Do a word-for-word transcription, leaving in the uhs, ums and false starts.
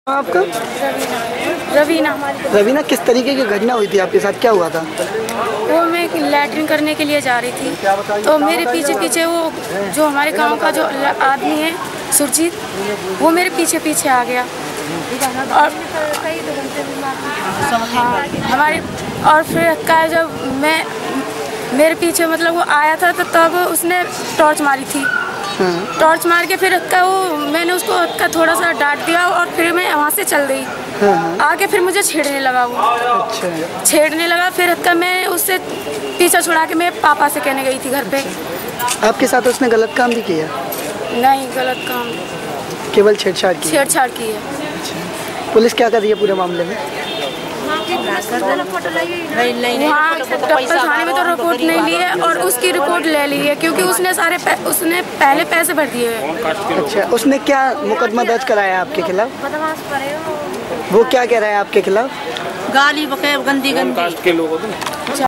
आपका रवीना रवीना किस तरीके की घटना हुई थी आपके साथ, क्या हुआ था? वो मैं लैट्रिन करने के लिए जा रही थी तो मेरे पीछे पीछे वो जो हमारे गांव का जो आदमी है सुरजीत, वो मेरे पीछे पीछे आ गया और हाँ, हमारे और फिर का जब मैं मेरे पीछे मतलब वो आया था तो तब उसने टॉर्च मारी थी। टॉर्च मार के फिर का वो मैंने उसको का थोड़ा सा डांट दिया और फिर मैं वहाँ से चल गई। आके फिर मुझे छेड़ने लगा वो। अच्छा। छेड़ने लगा फिर का मैं उससे पीछा छुड़ा के मैं पापा से कहने गई थी घर पे। आपके साथ उसने गलत काम भी किया? नहीं, गलत काम, केवल छेड़छाड़ की? छेड़छाड़ की है। पुलिस क्या कर रही है पूरे मामले में? वहाँ टप्पल थाने में तो रिपोर्ट नहीं ली है और उसकी रिपोर्ट ले ली है क्योंकि उसने सारे उसने पहले पैसे भर दिए हैं। अच्छा, उसने क्या मुकदमा दर्ज कराया आपके खिलाफ? वो क्या कह रहा है आपके खिलाफ? गाली बके गंदी गंदी।